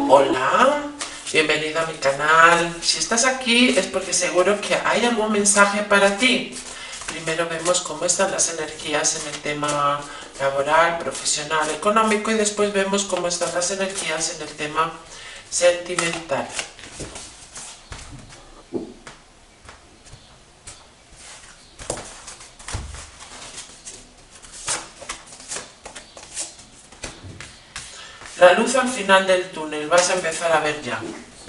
Hola, bienvenido a mi canal. Si estás aquí es porque seguro que hay algún mensaje para ti. Primero vemos cómo están las energías en el tema laboral, profesional, económico y después vemos cómo están las energías en el tema sentimental. La luz al final del túnel, vas a empezar a ver ya.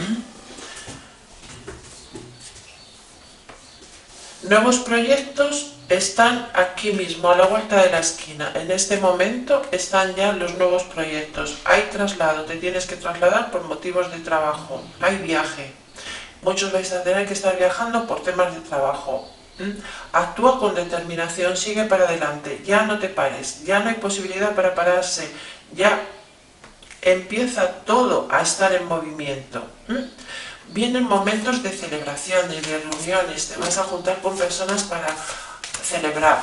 Nuevos proyectos están aquí mismo, a la vuelta de la esquina. En este momento están ya los nuevos proyectos. Hay traslado, te tienes que trasladar por motivos de trabajo. Hay viaje. Muchos vais a tener que estar viajando por temas de trabajo. Actúa con determinación, sigue para adelante. Ya no te pares, ya no hay posibilidad para pararse. Ya empieza todo a estar en movimiento. Vienen momentos de celebraciones, de reuniones, te vas a juntar con personas para celebrar.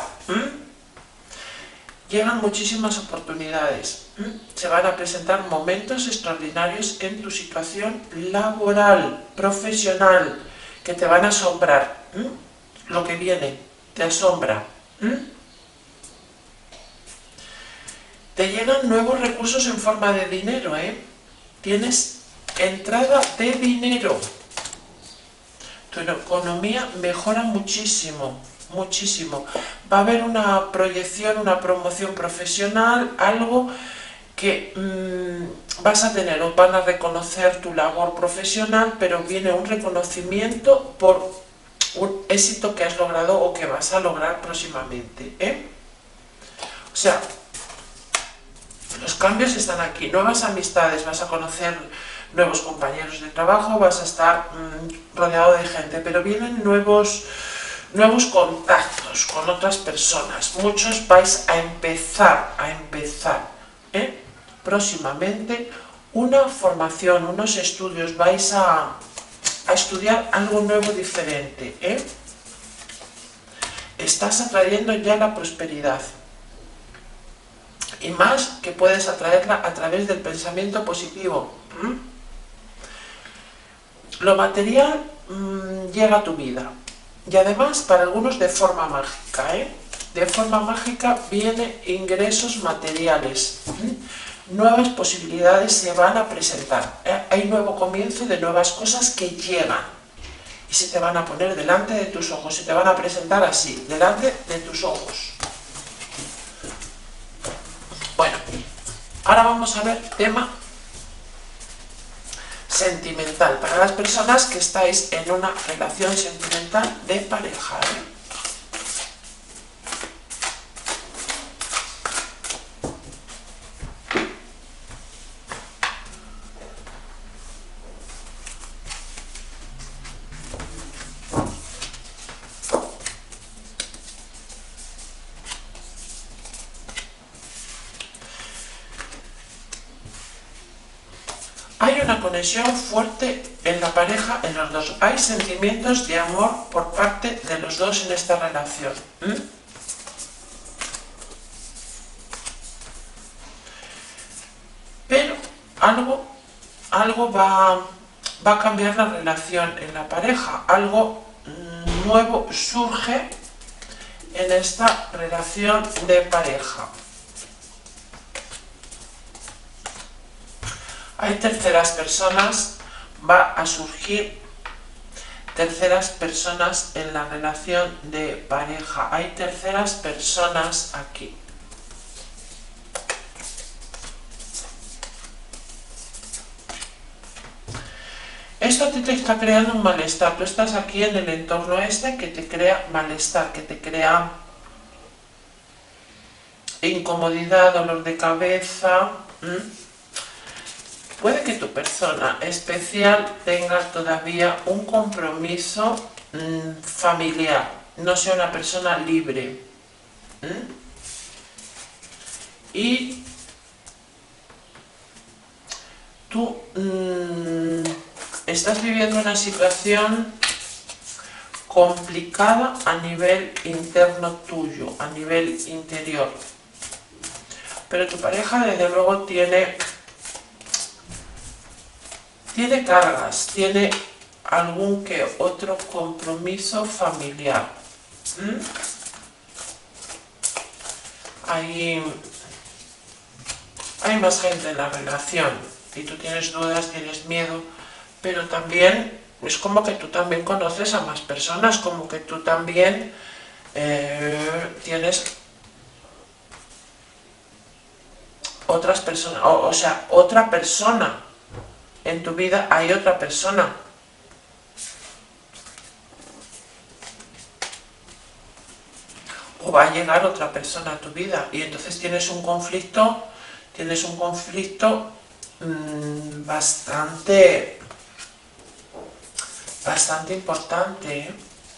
Llegan muchísimas oportunidades. Se van a presentar momentos extraordinarios en tu situación laboral, profesional, que te van a asombrar. Lo que viene te asombra. Te llegan nuevos recursos en forma de dinero, Tienes entrada de dinero. Tu economía mejora muchísimo, muchísimo. Va a haber una proyección, una promoción profesional, algo que vas a tener, o van a reconocer tu labor profesional, pero viene un reconocimiento por un éxito que has logrado o que vas a lograr próximamente, O sea, los cambios están aquí, nuevas amistades, vas a conocer nuevos compañeros de trabajo, vas a estar rodeado de gente, pero vienen nuevos contactos con otras personas. Muchos vais a empezar próximamente una formación, unos estudios, vais a estudiar algo nuevo, diferente, Estás atrayendo ya la prosperidad. Y más que puedes atraerla a través del pensamiento positivo. Lo material llega a tu vida. Y además para algunos de forma mágica. De forma mágica vienen ingresos materiales. Nuevas posibilidades se van a presentar. Hay nuevo comienzo de nuevas cosas que llegan. Y se te van a poner delante de tus ojos. Se te van a presentar así, delante de tus ojos. Bueno, ahora vamos a ver tema sentimental, para las personas que estáis en una relación sentimental de pareja. Hay una conexión fuerte en la pareja, en los dos. Hay sentimientos de amor por parte de los dos en esta relación. Pero algo va a cambiar la relación en la pareja. Algo nuevo surge en esta relación de pareja. Hay terceras personas, va a surgir terceras personas en la relación de pareja. Hay terceras personas aquí. Esto te está creando un malestar. Tú estás aquí en el entorno este que te crea malestar, que te crea incomodidad, dolor de cabeza. Puede que tu persona especial tenga todavía un compromiso familiar, no sea una persona libre. Y tú estás viviendo una situación complicada a nivel interno tuyo, a nivel interior. Pero tu pareja desde luego tiene Tiene cargas, tiene algún que otro compromiso familiar. Hay más gente en la relación y tú tienes dudas, tienes miedo, pero también es como que tú también conoces a más personas, como que tú también tienes otras personas, o sea, otra persona en tu vida, hay otra persona. O va a llegar otra persona a tu vida y entonces tienes un conflicto bastante importante, ¿eh?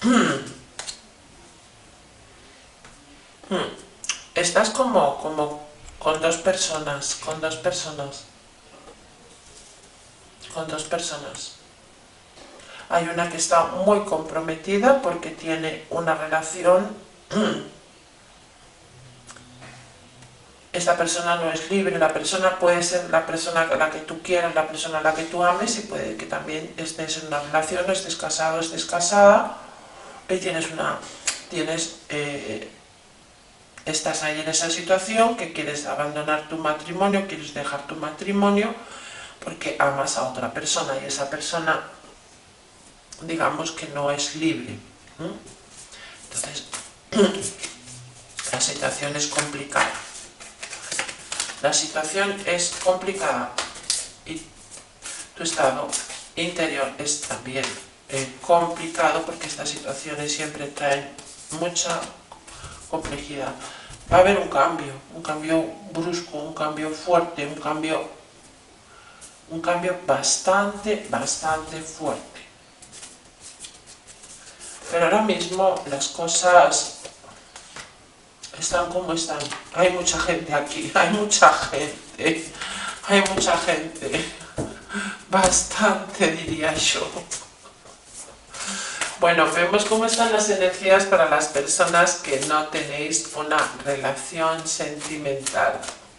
Estás como con dos personas. Hay una que está muy comprometida porque tiene una relación. Esta persona no es libre, la persona puede ser la persona a la que tú quieras, la persona a la que tú ames, y puede que también estés en una relación, estés casado, estés casada, y estás ahí en esa situación que quieres abandonar tu matrimonio, quieres dejar tu matrimonio porque amas a otra persona y esa persona, digamos que no es libre. Entonces, la situación es complicada. Y tu estado interior es también complicado porque estas situaciones siempre traen mucha complejidad. Va a haber un cambio brusco, un cambio fuerte, un cambio bastante fuerte. Pero ahora mismo las cosas están como están. Hay mucha gente aquí, hay mucha gente, bastante diría yo. Bueno, vemos cómo están las energías para las personas que no tenéis una relación sentimental.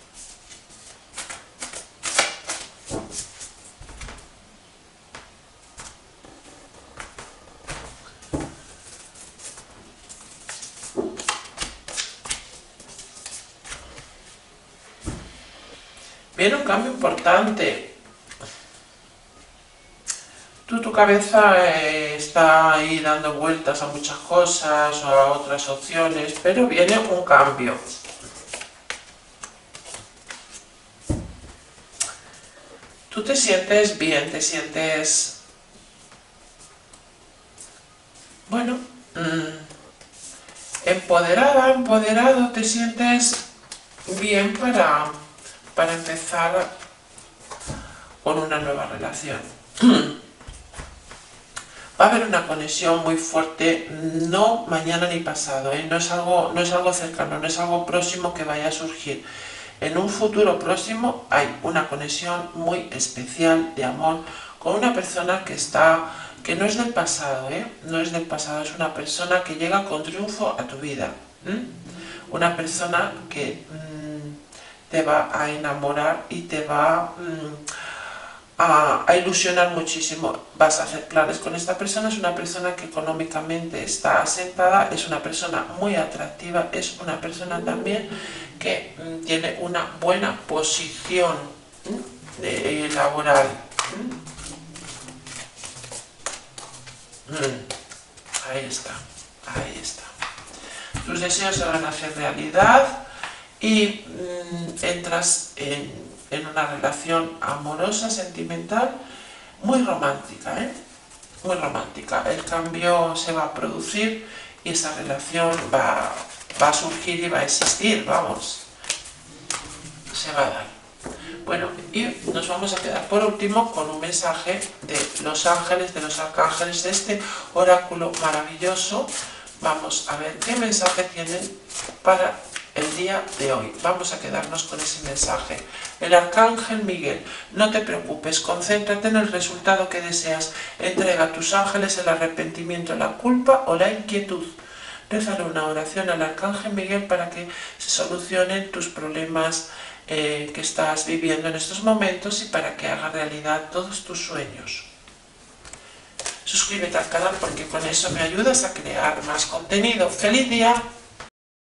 Viene un cambio importante. Tu cabeza está ahí dando vueltas a muchas cosas o a otras opciones, pero viene un cambio. Tú te sientes bien, te sientes, bueno, empoderada, empoderado, te sientes bien para empezar con una nueva relación. Va a haber una conexión muy fuerte, no mañana ni pasado, no es algo cercano, no es algo próximo que vaya a surgir. En un futuro próximo hay una conexión muy especial de amor con una persona que no es del pasado, no es del pasado, es una persona que llega con triunfo a tu vida. Una persona que te va a enamorar y te va a ilusionar muchísimo. Vas a hacer planes con esta persona, es una persona que económicamente está asentada, es una persona muy atractiva, es una persona también que tiene una buena posición laboral. Ahí está. Tus deseos se van a hacer realidad y entras en una relación amorosa, sentimental, muy romántica, muy romántica. El cambio se va a producir y esa relación va a surgir y va a existir, vamos, se va a dar. Bueno, y nos vamos a quedar por último con un mensaje de los ángeles, de los arcángeles, de este oráculo maravilloso. Vamos a ver qué mensaje tienen para el día de hoy. Vamos a quedarnos con ese mensaje. El arcángel Miguel: no te preocupes, concéntrate en el resultado que deseas. Entrega a tus ángeles el arrepentimiento, la culpa o la inquietud. Rézale una oración al arcángel Miguel para que se solucionen tus problemas que estás viviendo en estos momentos y para que haga realidad todos tus sueños. Suscríbete al canal porque con eso me ayudas a crear más contenido. ¡Feliz día!